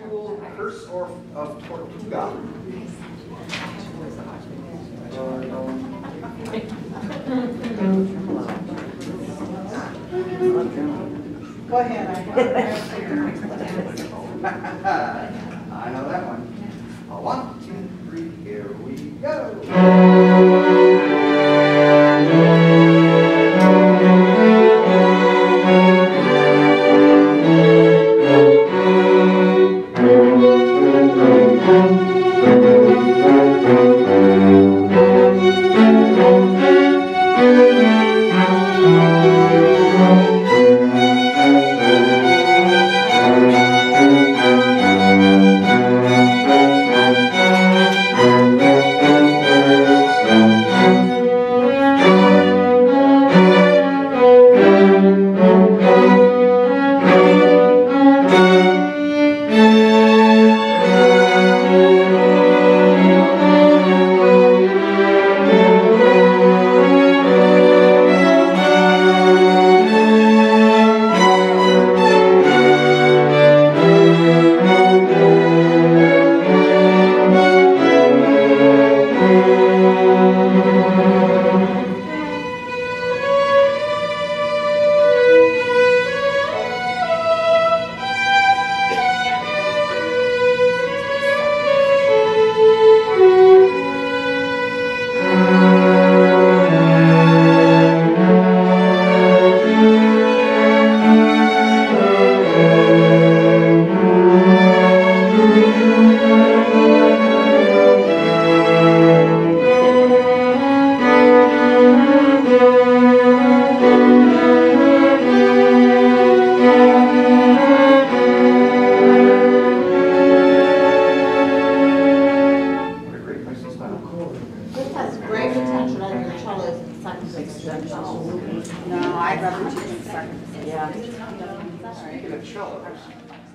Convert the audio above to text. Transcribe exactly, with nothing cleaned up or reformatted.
School Curse or of Tortuga. Go ahead. I know that one. Uh, one, two, three, here we go. No, I'd rather teach in second. Yeah. Speaking of cellos,